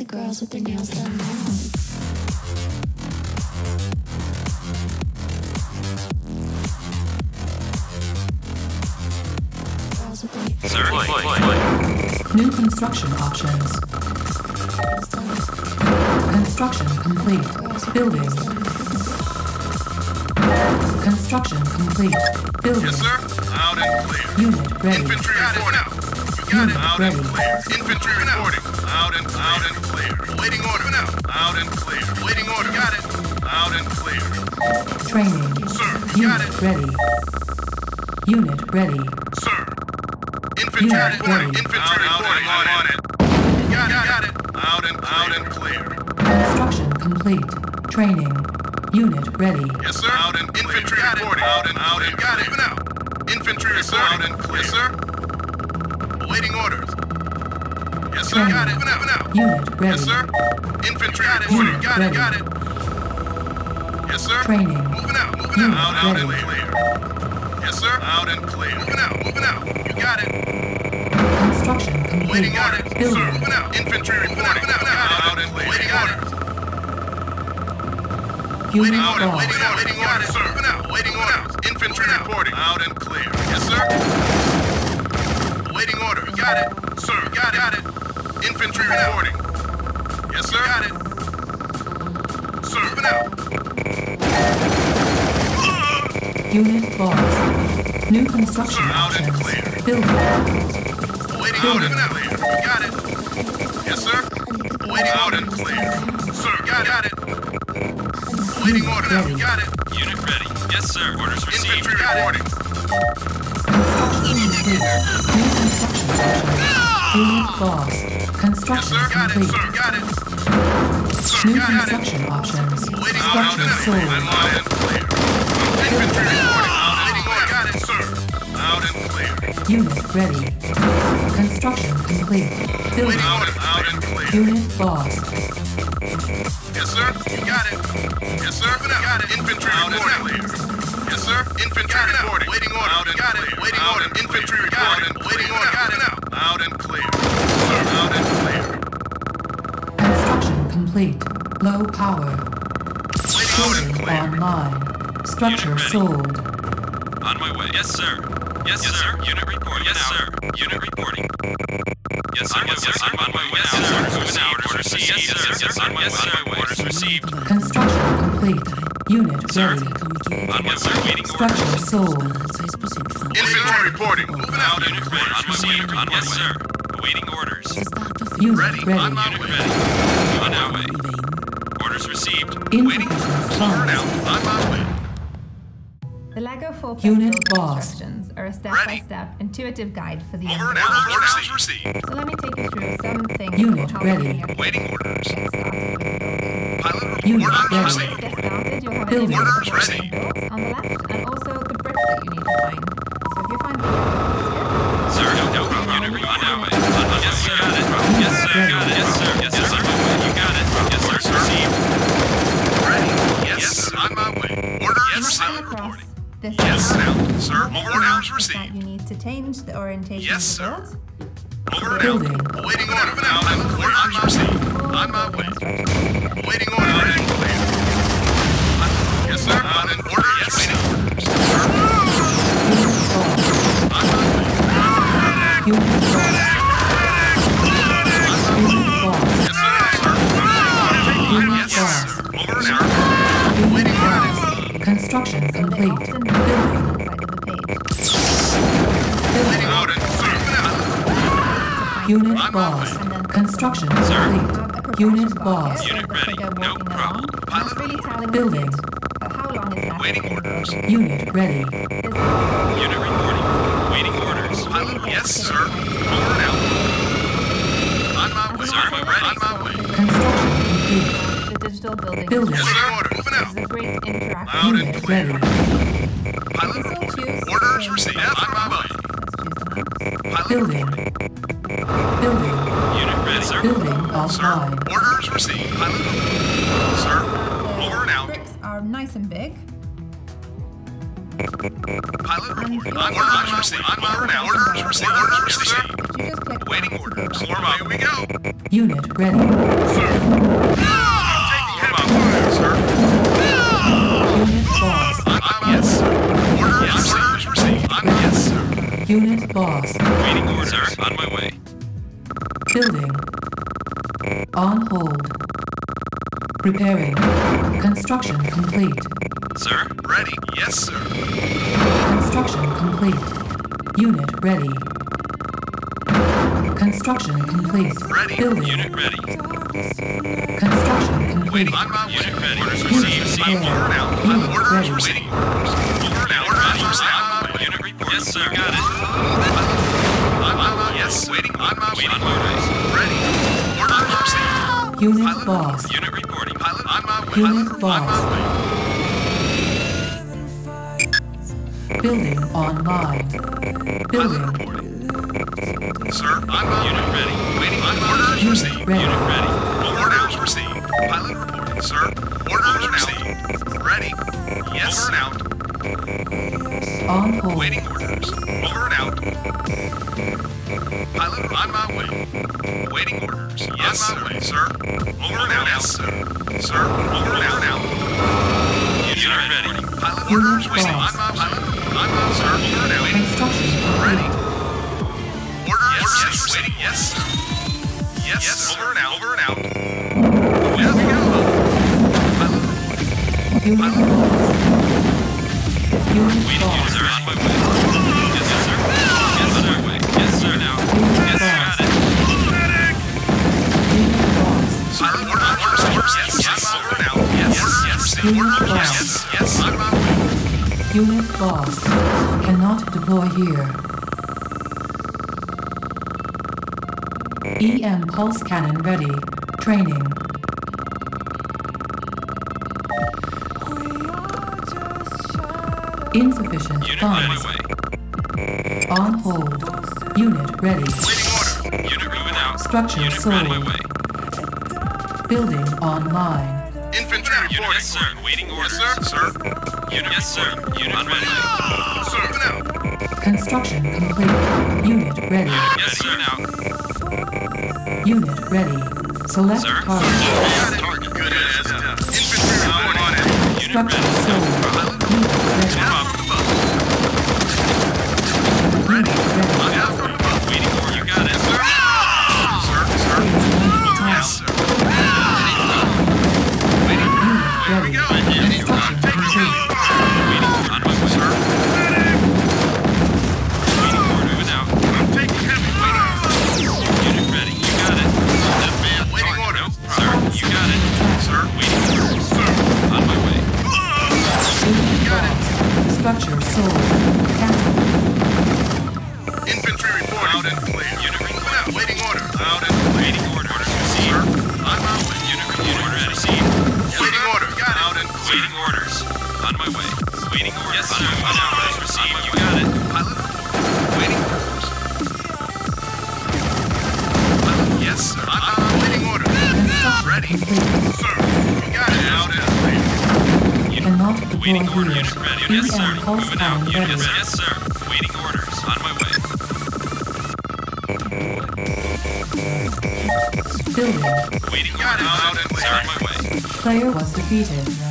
girls with their nails done now. Sir, New construction options. Construction complete. Building. Construction complete. Building. Yes, sir. Loud and clear. Unit ready. Infantry reporting. You got it. Unit Loud ready. and clear. Infantry reporting. Loud and clear. Waiting order now. Loud and clear. Waiting order. Got it. Loud and clear. Training. Sir, you got Unit it. ready. Unit ready. Sir. Infantry Unit reporting. ready. Infantry reporting. On it. You got it. Loud and clear. Construction complete. Training. Unit ready. Yes, sir. Loud and infantry reporting. Loud and got it. Now. Infantry reporting. Loud and clear. Yes, sir. Awaiting orders. Yes, sir. Got it. Now. Unit ready. Yes, sir. Infantry reporting. Unit Got ready. it. Yes, sir. Training. Moving out. Unit Loud and ready. clear. Yes, sir. Loud and clear. Moving out. You got it. Construction complete. Waiting orders. Sir. Building. Moving out. Infantry reporting. Loud and clear. Waiting orders. Unit Loud and lost. waiting orders. Sir. Moving out. Waiting orders. Infantry reporting. Loud and clear. Yes, sir. Waiting order. You got it. Sir. Got it. Infantry reporting. Yes, sir. Got it. Sir. Moving out. Unit lost. New construction Sir, out and options. clear. Building. Waiting out and clear. You got it. Yes, sir. Waiting out and clear. Sir, got it. Waiting order now. You got it. unit ready. Yes, sir. Orders received. Infantry reporting. Construction complete. New construction options. Unit lost. Yes, Construction sir. Got it. complete. Sir, got it. Sir, New got it. construction options. Waiting out Structure and clear. sold. I'm out and clear. Infantry reporting. Waiting order. Got it, sir. Out and clear. Unit ready. Construction complete. Building. Waiting order. Out and clear. Unit lost. Yes, sir. You got it. Yes, sir. Got it. Infantry reporting. Yes, sir. Infantry reporting. Waiting order. Out and got it. Waiting order. Infantry reporting. Waiting order. Got it now. Loud and clear. Sir, loud and clear. Construction complete. Low power. Waiting order. Building Clear. online. Structure Unit ready. sold. On my way. Yes, sir. Yes, sir. Unit reporting. Yes, sir. Unit reporting. Yes, sir. Yes, sir. I'm on my way. Yes, sir. Orders received. Yes, sir. Yes, sir. Yes, sir. Orders received. Construction complete. Unit Sir. ready. On my way. Waiting Structure orders. sold. Infantry reporting. Moving out. Unit ready. On my way. Yes, sir. Awaiting orders. Unit Ready. ready. On my Unit way. ready. On our way. Orders received. Waiting. Insufficient Over funds. now. On my way. The LEGO 4 Unit building lost. instructions are a step-by-step intuitive guide for the Over young. now. Orders received. So let me take you through some things Unit about how ready. you can Waiting orders. get started with the building. Pilot Unit orders ready. received. Let's get started. You'll have Building. an image of Orders the ready. built on the left and also the brick that you need to find. So if you find the Sir, no problem. Unit ready. On our way. Yes, sir. Got it. Yes, sir. Got it. Yes, sir. Yes, sir. On my way. You got it. Yes, sir. Received. Ready. Yes, on my way. Orders you received. come across this Yes, area, now. Sir, the orders that received. you need to change the orientation Yes, of the sir. build. Over now. Building. Waiting order. Now. Orders received. On my way. Waiting order. Out and clear. Yes, sir. On and order. Yes, waiting orders. Sir. Unit lost. On my way. Unit lost. Unit lost. Yes, sir. Sir. Unit Yes, sir. lost. Over now. Unit Waiting lost. orders. Construction So they complete. often Building. build on the side of the page. Waiting order. Sir. Unit On my lost. way. And then Construction have a complete. progression Unit bar lost. here, Unit the ready. figure No walking problem. along. And it's really telling Building. the how long is left. Waiting in the orders. build. Unit ready. There's Unit reporting. Waiting orders. Pilot. Yes, sir. Over now. On my way. Sir, I'm ready. On my way. Construction complete. the digital building. Building. Yes, sir. Order. Moving This out. is a great interactive. Loud and Unit clear. ready. Pilot So report. choose Orders the- received. On my way. Let's choose the map. Pilot Building. reporting. Building. Unit ready, sir. Building Sir, offline. orders received. Pilot report. Sir, over and out. Bricks are nice and big. Pilot report. On orders received. On over now. Orders received. Orders received. You just click Waiting Waiting orders. Form up. Here we go. Unit ready. Sir. Taking heavy fire, sir. Unit boss. Yes, sir. Orders received. Yes, sir. Unit boss. Waiting orders, sir. On my way. Building. On hold. Preparing. Construction complete. Sir? Ready. Yes, sir. Construction complete. Unit ready. Construction complete. Ready. Building. Unit ready. Construction complete. On my way. Unit ready. Orders Unit received. ready. Over and out. Unit Orders ready. received. Over and out. Orders received. Unit report. Yes, sir. Got it. Yes. Waiting on my way. Waiting orders. Ready. Orders received. Unit boss. Unit reporting. Pilot on my way. Unit On boss. my way. Building online. Building. Sir, on my Unit way. ready. Waiting on orders Unit received. ready. Unit ready. Orders received. Pilot reporting, sir. Orders received. Ready. Yes. Over and out. On hold. Waiting orders. Over and out. Pilot on my way. Waiting orders. Yes, on my way, sir. Over and out. Yes, sir. Sir, over and out. Unit ready. Pilot Unit orders received. boss. On my pilot. On my sir. Over and out. Construction Ready. complete. Orders received. Waiting. Yes, sir. Yes, over and out. Over and out. There we go. Pilot. Unit boss. Unit Waiting boss. orders, sir. On my way. Yes, sir. Yes, sir. Yes, sir. Now. Yes, sir. Got it. Unit boss. Pilot orders. Yes, yes. Over and out. Yes, yes. Unit Orders. boss. Yes, yes. On my way. Unit boss. Cannot deploy here. EM pulse cannon ready. Training. Insufficient Unit on my funds. way. On hold. Unit ready. Waiting order. Unit moving out. Structure Unit sold. on my way. Building online. Infantry Unit, reporting. yes, sir. Waiting Yes, orders. sir. Sir. Unit, yes, sir. Unit on my way. Sir. Now. Construction complete. Unit ready. Yes, sir. Now. Unit ready. Select Sir? target. Got it. Good as done. Infantry reporting on it. Unit Structure ready. sold. Unit ready. Ready. Unit ready. Look out from above. Waiting order. You got it. Sir. Sir. Sir. Yes, sir. Waiting. Here we Ready. go. Construction complete. Waiting order. On my way. Sir. Waiting order. Moving out. I'm taking heavy waiting. Unit ready. You got it. Waiting order. Sir, you got it. Sir. Waiting orders. Sir. On my way. Unit boss. Structure sold. Cancel. Infantry report. Loud and clear. Unit reporting. Waiting order. Loud and clear. Waiting order. Orders received. Sir. On my way. Unit ready. Received. Waiting order. Loud and clear. Waiting orders. On my way. Waiting orders. Yes, sir. Orders received. You got it. Pilot. Waiting orders. Pilot. Yes, sir. Waiting order. Construction Ready. complete. Sir. You got it. Loud and clear. Cannot deploy Waiting order. here. Unit ready. Yes, sir. EM pulse Moving out. cannon Unit ready. ready. Yes, sir. Waiting orders. On my way. Building. Waiting Got it. orders. Loud and Sir, clear. on my way. Player was defeated.